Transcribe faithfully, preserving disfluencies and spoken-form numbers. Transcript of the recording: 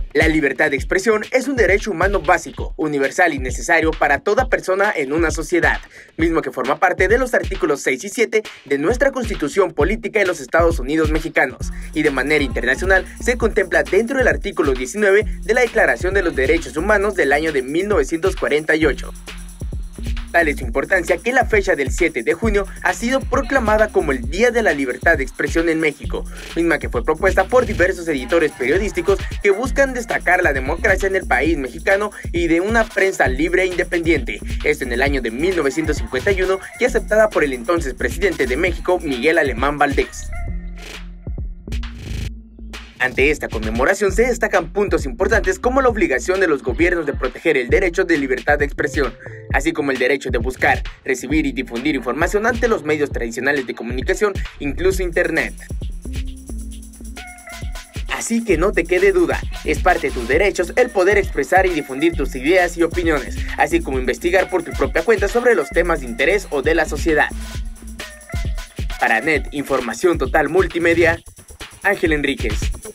La libertad de expresión es un derecho humano básico, universal y necesario para toda persona en una sociedad, mismo que forma parte de los artículos seis y siete de nuestra Constitución Política de los Estados Unidos Mexicanos, y de manera internacional se contempla dentro del artículo diecinueve de la Declaración de los Derechos Humanos del año de mil novecientos cuarenta y ocho. Tal es su importancia que la fecha del siete de junio ha sido proclamada como el Día de la Libertad de Expresión en México, misma que fue propuesta por diversos editores periodísticos que buscan destacar la democracia en el país mexicano y de una prensa libre e independiente, esto en el año de mil novecientos cincuenta y uno y aceptada por el entonces presidente de México, Miguel Alemán Valdés. Ante esta conmemoración se destacan puntos importantes como la obligación de los gobiernos de proteger el derecho de libertad de expresión, así como el derecho de buscar, recibir y difundir información ante los medios tradicionales de comunicación, incluso Internet. Así que no te quede duda, es parte de tus derechos el poder expresar y difundir tus ideas y opiniones, así como investigar por tu propia cuenta sobre los temas de interés o de la sociedad. Para Net Información Total Multimedia, Ángel Enríquez.